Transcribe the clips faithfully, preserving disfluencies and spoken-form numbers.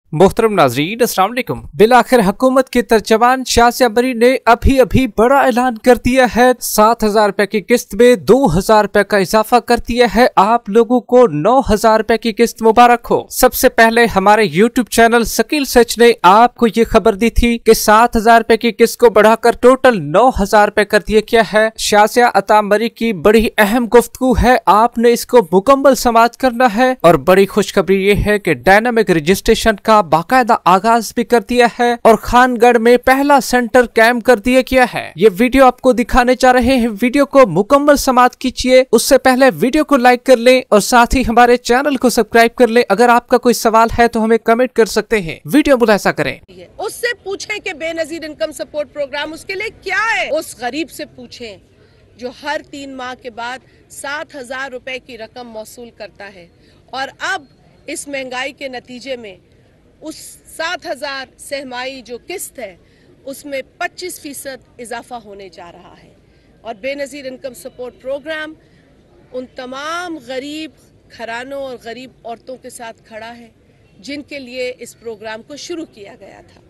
मोहतरम नाजरीन अस्सलाम वालेकुम। बिलाखिर हुकूमत के तर्जमान शासिया बरी ने अभी अभी बड़ा ऐलान कर दिया है। सात हजार रुपए की किस्त में दो हजार रुपए का इजाफा कर दिया है। आप लोगों को नौ हजार रुपए की किस्त मुबारक हो। सबसे पहले हमारे यूट्यूब चैनल शकील सच ने आपको ये खबर दी थी कि सात हजार रुपए की किस्त को बढ़ाकर टोटल नौ हजार रुपए कर दिया गया है। शासिया अता बरी की बड़ी अहम गुफ्तगू है, आपने इसको मुकम्मल समाप्त करना है। और बड़ी खुशखबरी ये है कि डायनामिक रजिस्ट्रेशन का बाकायदा आगाज भी कर दिया है और खानगढ़ में पहला सेंटर कायम कर दिया गया है। ये वीडियो आपको दिखाने जा रहे हैं, वीडियो को मुकम्मल समाप्त कीजिए। उससे पहले वीडियो को लाइक कर लें और साथ ही हमारे चैनल को सब्सक्राइब कर लें। अगर आपका कोई सवाल है तो हमें कमेंट कर सकते हैं, वीडियो मुलाहिजा करें। उससे पूछें कि बेनजीर इनकम सपोर्ट प्रोग्राम उसके लिए क्या है। उस गरीब से पूछें जो हर तीन माह के बाद सात हजार रुपए की रकम मौसूल करता है और अब इस महंगाई के नतीजे में उस सात हजार सहमाई जो किस्त है उसमें पच्चीस फीसद इजाफा होने जा रहा है। और बेनजीर इनकम सपोर्ट प्रोग्राम उन तमाम गरीब घरानों और गरीब औरतों के साथ खड़ा है जिनके लिए इस प्रोग्राम को शुरू किया गया था।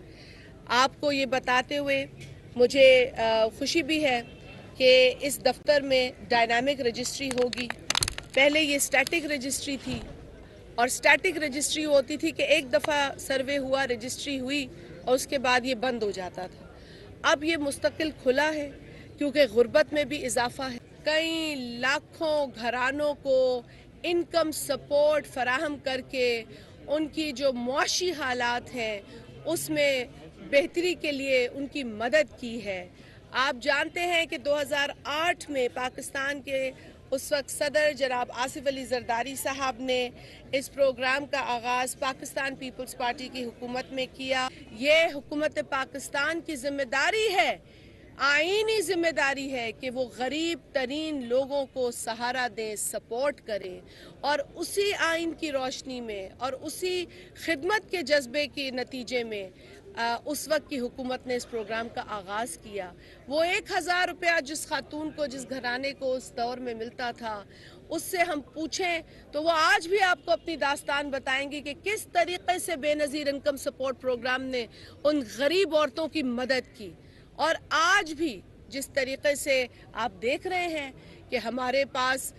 आपको ये बताते हुए मुझे खुशी भी है कि इस दफ्तर में डायनामिक रजिस्ट्री होगी। पहले ये स्टैटिक रजिस्ट्री थी और स्टैटिक रजिस्ट्री होती थी कि एक दफ़ा सर्वे हुआ, रजिस्ट्री हुई और उसके बाद ये बंद हो जाता था। अब ये मुस्तकिल खुला है क्योंकि गुर्बत में भी इजाफा है। कई लाखों घरानों को इनकम सपोर्ट फराहम करके उनकी जो मुआशी हालात हैं उसमें बेहतरी के लिए उनकी मदद की है। आप जानते हैं कि दो हज़ार आठ में पाकिस्तान के उस वक्त सदर जनाब आसिफ अली जरदारी साहब ने इस प्रोग्राम का आगाज़ पाकिस्तान पीपल्स पार्टी की हुकूमत में किया। ये हुकूमत पाकिस्तान की जिम्मेदारी है, आईनी जिम्मेदारी है कि वो गरीब तरीन लोगों को सहारा दें, सपोर्ट करें। और उसी आइन की रोशनी में और उसी खिदमत के जज्बे के नतीजे में आ, उस वक्त की हुकूमत ने इस प्रोग्राम का आगाज़ किया। वो एक हज़ार रुपया जिस खातून को, जिस घराने को उस दौर में मिलता था, उससे हम पूछें तो वो आज भी आपको अपनी दास्तान बताएंगे कि किस तरीके से बेनज़ीर इनकम सपोर्ट प्रोग्राम ने उन गरीब औरतों की मदद की। और आज भी जिस तरीके से आप देख रहे हैं कि हमारे पास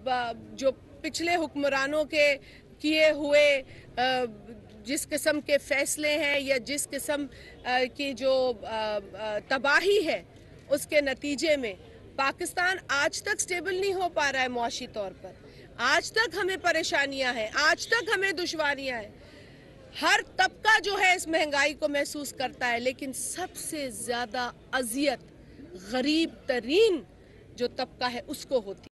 जो पिछले हुक्मरानों के किए हुए जिस किस्म के फैसले हैं या जिस किस्म की जो तबाही है उसके नतीजे में पाकिस्तान आज तक स्टेबल नहीं हो पा रहा है मुआशी तौर पर। आज तक हमें परेशानियां हैं, आज तक हमें दुश्वारियां हैं। हर तबका जो है इस महंगाई को महसूस करता है, लेकिन सबसे ज़्यादा अजियत गरीब तरीन जो तबका है उसको होती है।